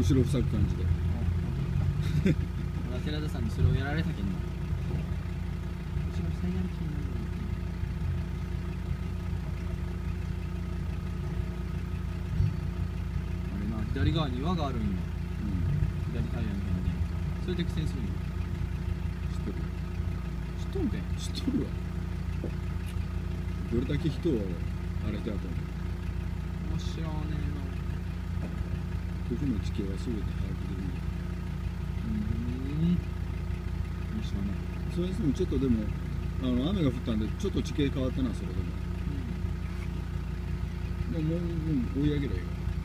後ろ塞ぐ感じで。 寺田さんにそれをやられたけんな。後ろ塞いだる気になる。あれな、左側に輪があるんよ。左タイヤみたいなね。それで苦戦するんよ。知っとるべ。 知っとるわ。どれだけ人をあれでやったの。 面白いねここの地形はすべて把握できる。 面白いね。 それにしてもちょっとでも雨が降ったんでちょっと地形変わったな。それでも、もう追い上げろよ。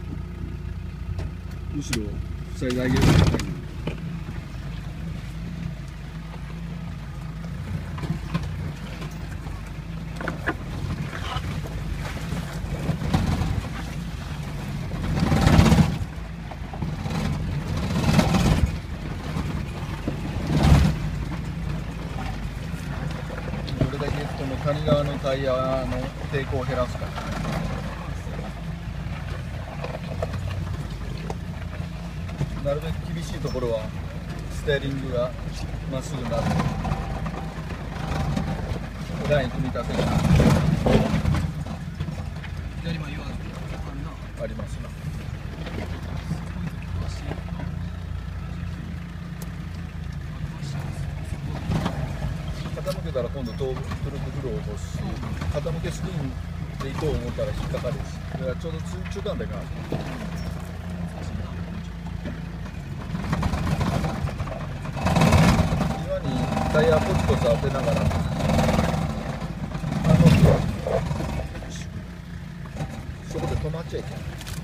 後ろ塞いであげる。谷側のタイヤの抵抗を減らすから。なるべく厳しいところはステアリングがまっすぐになる。ライン組み立てが左前はありますな。傾けたら今度トルクフローを落とすし、傾けすぎで行こう思ったら引っかかるし、だからちょうど中間でか岩にタイヤポツポツ当てながらそこで止まっちゃいけない。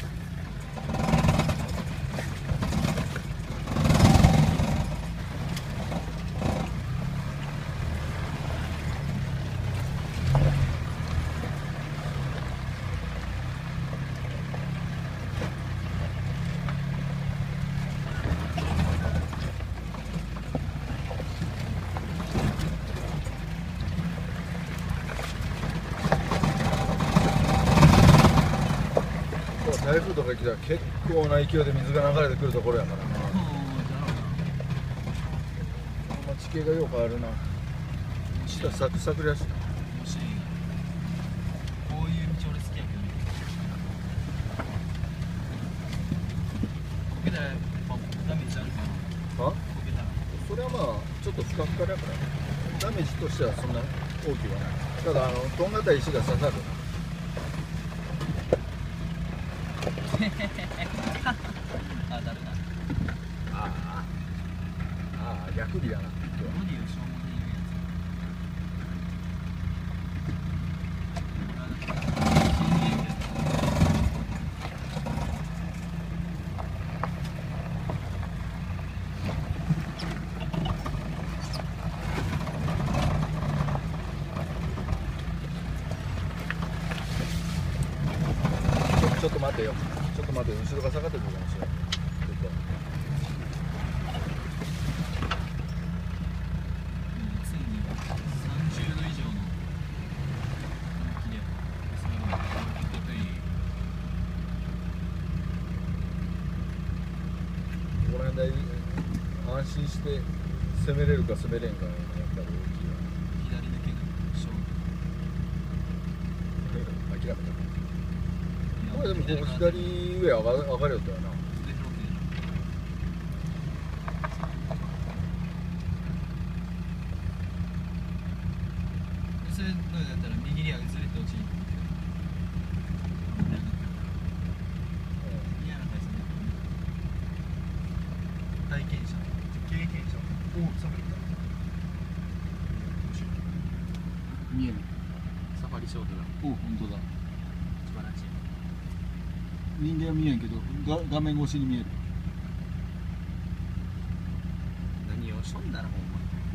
台風とか来たら結構な勢いで水が流れてくるところやからな。地形がよくあるな。下サクサクやしな。 こういう道俺好きやけどね。こけたらダメージあるかな。 あ？ こけたらそれはまあちょっとふかふかだからね。ダメージとしてはそんな大きくはない。ただとんがった石が刺さるな。 あ、だるな。 逆にだな。 ボディを消耗で言うやちょっと待てよ。ちょっと待てよ。後ろが下がってくるかもしれない。 ついに30度以上の気でそれが得意。 この辺で安心して攻めれるか攻めれんかがやっぱり大きいわ。 左抜けが勝負。 諦めた。これでもここ左上上がるよったよな。 それどうやったら右にはずれて落ちる。嫌な体勢ね。体験者、経験者。おお、サファリだ。 見える。 サファリショートだ。 お、本当だ。 素晴らしい。 人間は見えんけど、画面越しに見える。 何をしょんだらほんま。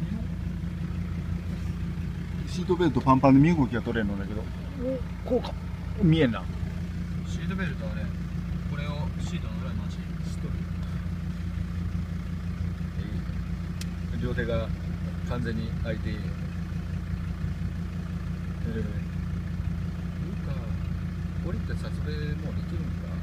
シートベルトパンパンで身動きが取れるのだけど、こうか見えんな。 シートベルトあれ、これをシートの裏に回しとる。 両手が完全に開いていい。いうか、これって撮影もうできるんか。